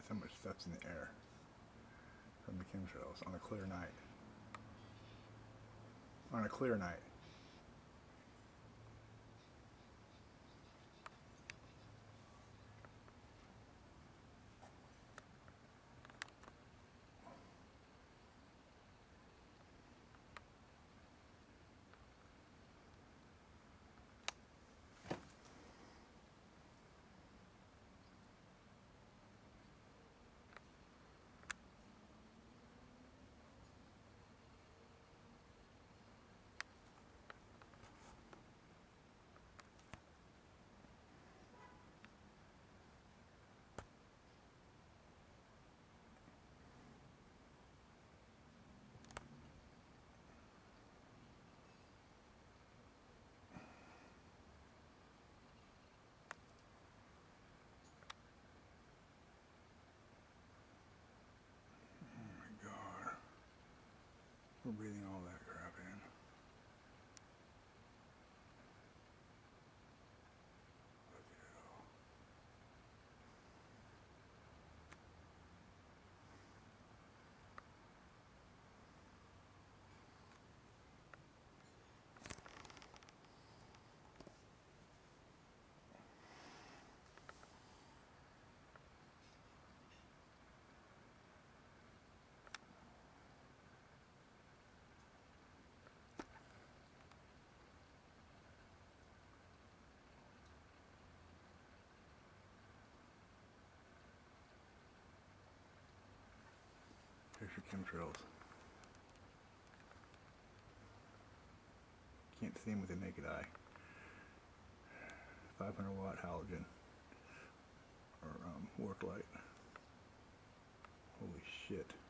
That's how much stuff's in the air from the chemtrails on a clear night. On a clear night. We're breathing all that crap in. Look at it all. Here's your chemtrails. Can't see them with the naked eye. 500 watt halogen or work light. Holy shit.